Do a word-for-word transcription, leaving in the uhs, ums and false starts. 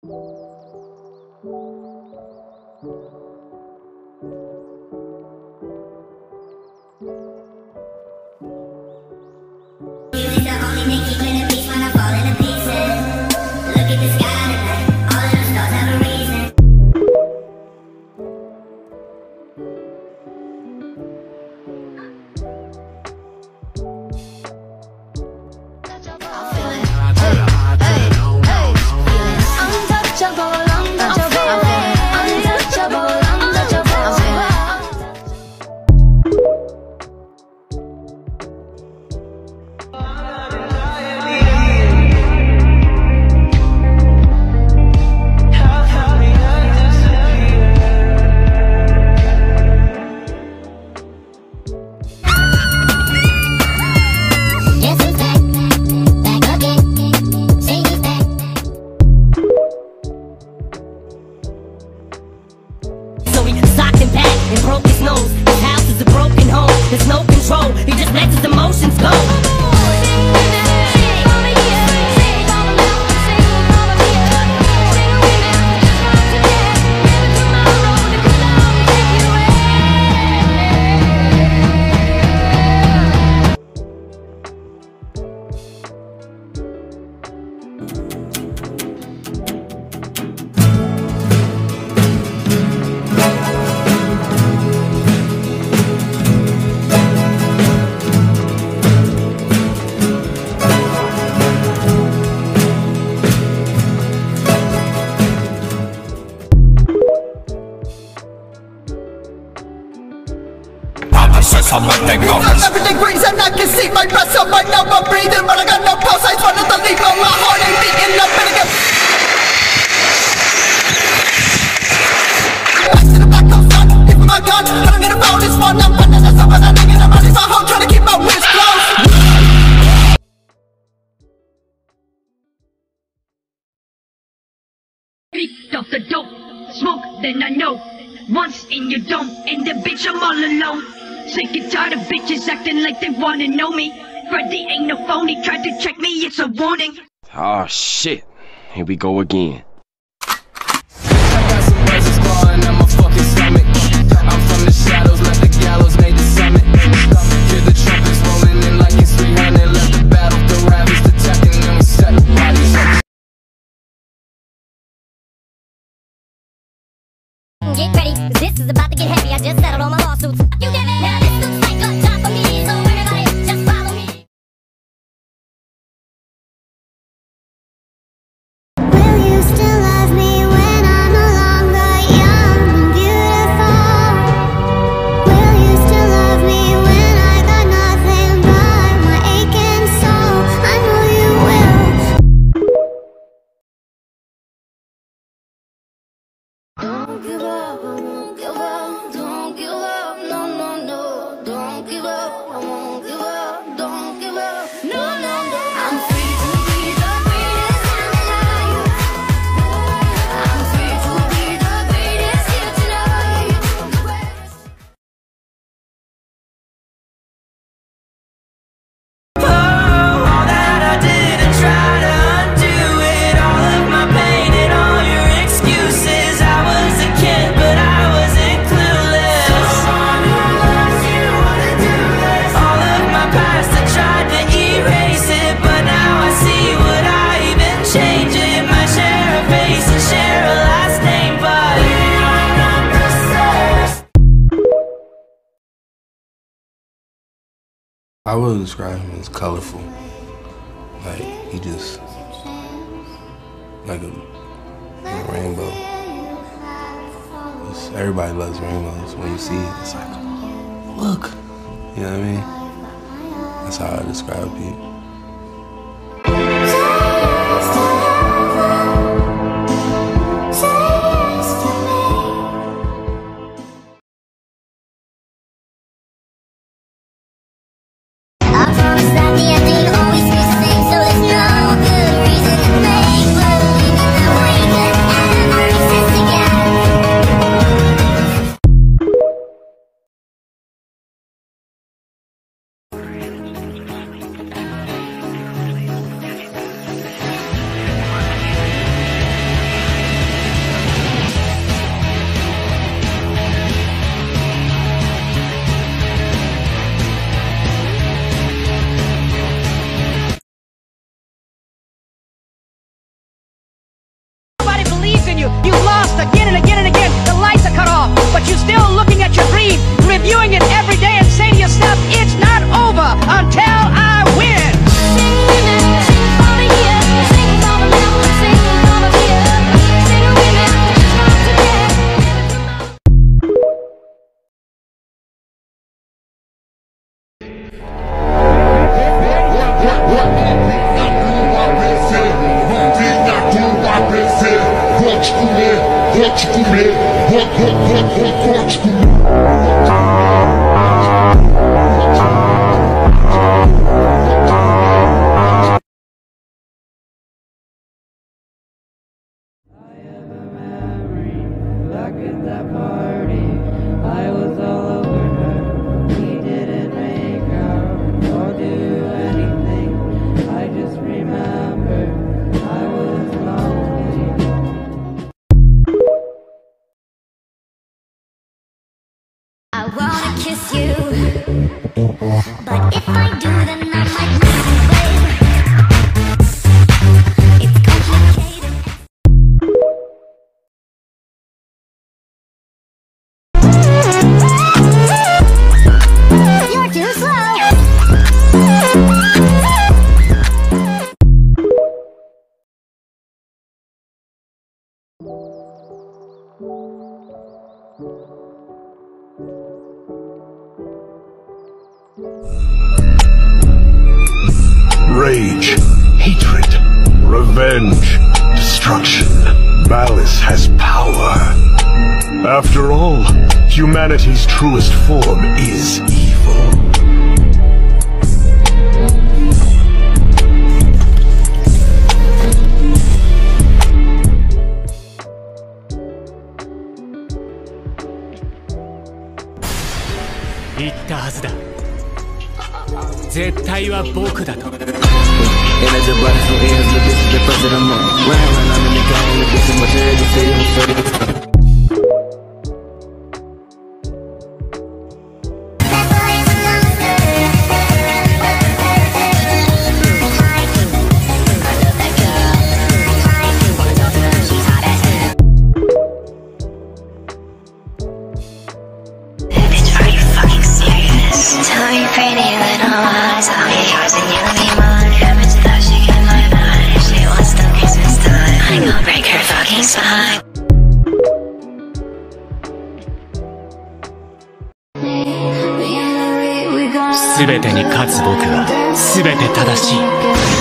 And broke his nose. His house is a broken home. There's no control. He just lets his emotions go. Everything breathes and I can see my breath, so right now I'm breathing, but I got no pulse. I just wanted to leave, but my heart ain't beating up and again. Back to the back, no son, give me my gun. I don't need a bonus one, I'm running this up and I'm digging, I'm running my home, trying to keep my wrist closed. Picked up the dope, smoke, then I know. Once in your dome, and the bitch I'm all alone. Sick and tired of bitches acting like they wanna know me. Freddy ain't no phony, tried to check me, it's a warning. Oh shit, here we go again. I got some razors clawing at my fucking stomach. I'm from the shadows, let the gallows made the summit. Hear the trumpets rolling in like it's three hundred. Left the battle, the ravaged attacking, and we set the bodies up. Get ready, cause this is about to get heavy. I just settled all my lawsuits. You get it? Now this looks like a job for me, so everybody just follow me. Will you still love me when I'm no longer young and beautiful? Will you still love me when I got nothing but my aching soul? I know you will. Don't give up, I won't give up. Don't give up, no, no, no. Don't give up, I won't give up. Don't give up, no, no, no. I'm free to be the greatest I'm alive. I'm free to be the greatest here tonight. Oh, all that I did and try to undo it. All of my pain and all your excuses. I was a kid, but I wasn't clueless. Someone who loves you wouldn't do this. All of my past, I tried to erase it, but now I see, would I even change it? My share of face and share a last name, but we are not the same. I would describe him as colorful. Like, he just, like a, like a rainbow. It's, everybody loves rainbows. When you see it, it's like, look. You know what I mean? That's how I describe people. I promise that the ending always stays the same, so there's no good reason to make believe that we could ever exist again. you. You've lost again and again and again. The lights are cut off, but you're still looking at your dream, reviewing it every day and saying to yourself, it's not over until I win. I wanna kiss you, but if I do, then I might miss you, babe. It's complicated. You're too slow. Rage, hatred, revenge, destruction. Malice has power. After all, humanity's truest form is evil. 言ったはずだ。絶対は僕だと。And as your body's so in, look, this is the first of the month. When I run, I'm in the car, and the bitch in my head, you say I'm straight. Tell me pretty little lies, I'll be yours and you'll be mine. Happens that she get my mind. If she wants the Christmas time, I gon' break her fucking spine. Everything に勝つ僕は全て正しい。